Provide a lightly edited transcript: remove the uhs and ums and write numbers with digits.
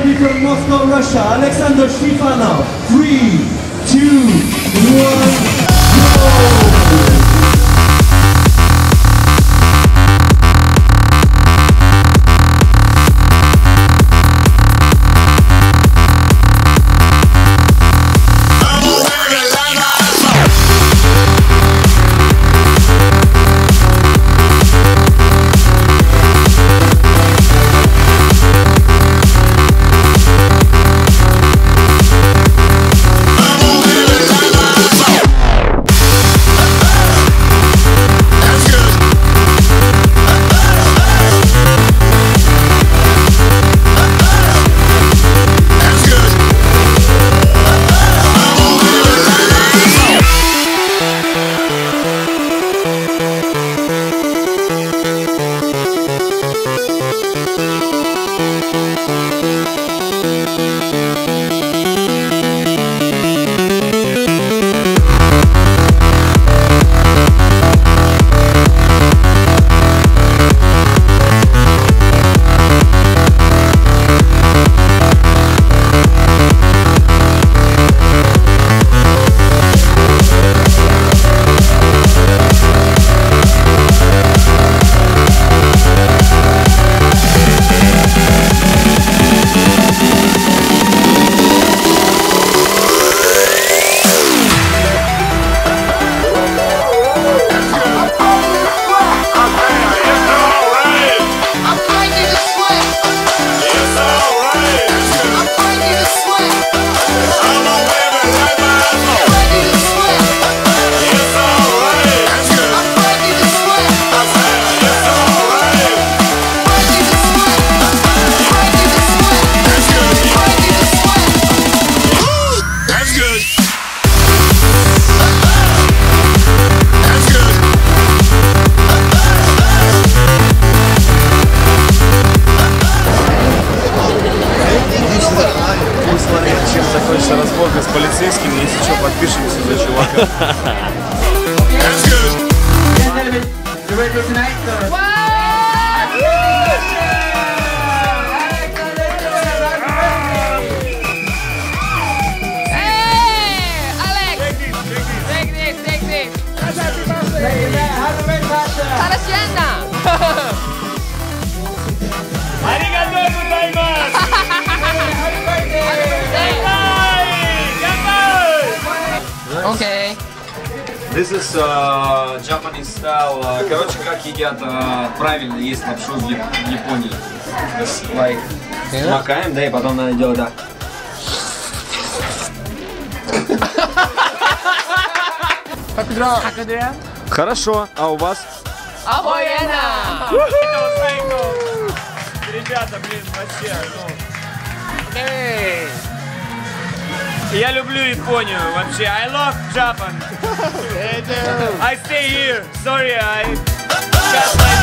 ready from Moscow, Russia, Alexander Shtifanov. 3, 2, 1, go! Разборка с полицейскими, если что, подпишемся за чувака. Okay. This is Japanese style. Короче, как едят правильно есть лапшу в Японии. Like, смакаем, да, и потом надо делать, да. Хорошо, а у вас? Охуенно! Ребята, блин, вообще, Я люблю Японию, вообще. I love Japan. I stay here. Sorry, I got my